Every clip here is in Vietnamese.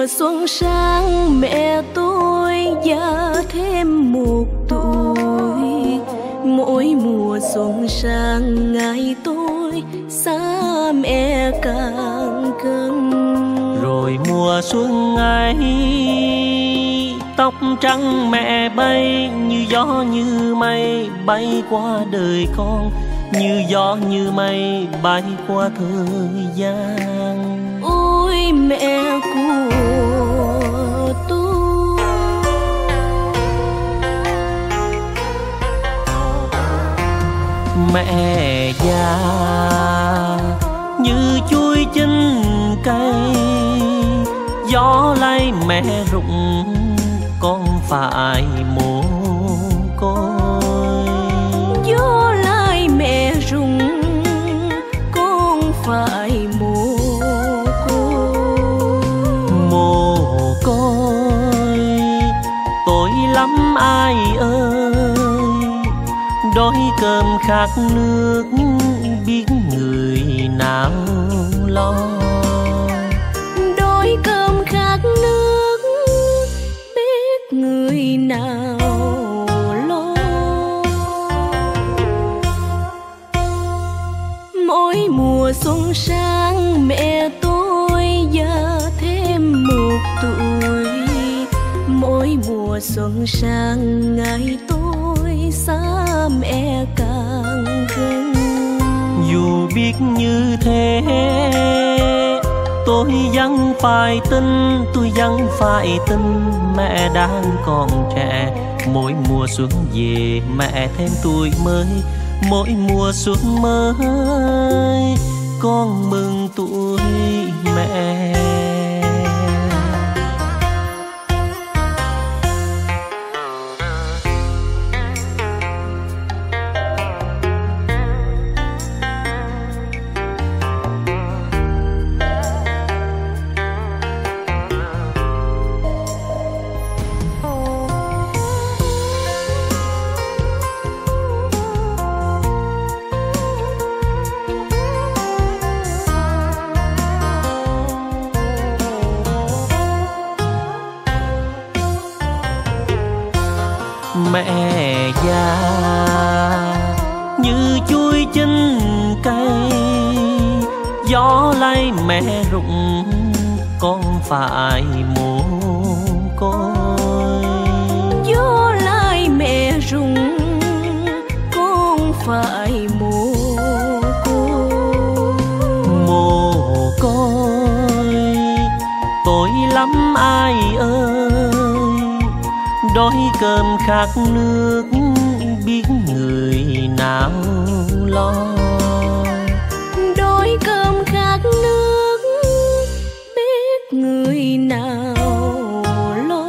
mùa xuân sang mẹ tôi già thêm một tuổi. Mỗi mùa xuân sang ngày tôi xa mẹ càng gần. Rồi mùa xuân ấy tóc trắng mẹ bay như gió như mây bay qua đời con, như gió như mây bay qua thời gian. Ôi mẹ của tôi, mẹ già như chuối chín cây, gió lay mẹ rụng con phải mồ côi. gió lai mẹ rụng con phải mồ côi. Mồ côi tội lắm ai ơi, đói cơm khát nước biết người nào lo. Đói cơm khát nước biết người nào lo. Mỗi mùa xuân sang mẹ tôi già thêm một tuổi. Mỗi mùa xuân sang ngày tôi xa mẹ càng gần. Dù biết như thế tôi vẫn phải tin, tôi vẫn phải tin mẹ đang còn trẻ. Mỗi mùa xuân về mẹ thêm tuổi mới, mỗi mùa xuân mới con mừng tuổi mẹ. Mẹ già như chuối chín cây, gió lay mẹ rụng con phải mồ côi. Gió lai mẹ rụng con phải mồ côi. Mồ côi tội lắm ai ơi, đói cơm khát nước biết người nào lo. Đói cơm khát nước biết người nào lo.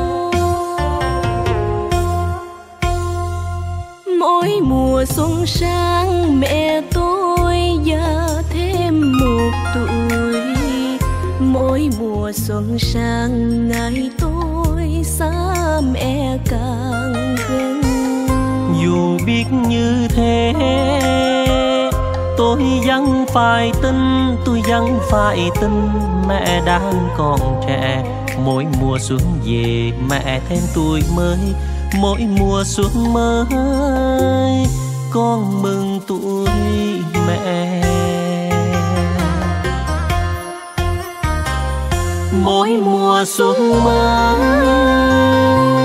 Mỗi mùa xuân sang mẹ tôi già thêm một tuổi. Mỗi mùa xuân sang ngày tôi xa mẹ càng gần. Dù biết như thế tôi vẫn phải tin, tôi vẫn phải tin mẹ đang còn trẻ. Mỗi mùa xuân về mẹ thêm tuổi mới, mỗi mùa xuân mới con mừng tuổi mẹ. Mỗi mùa xuân mới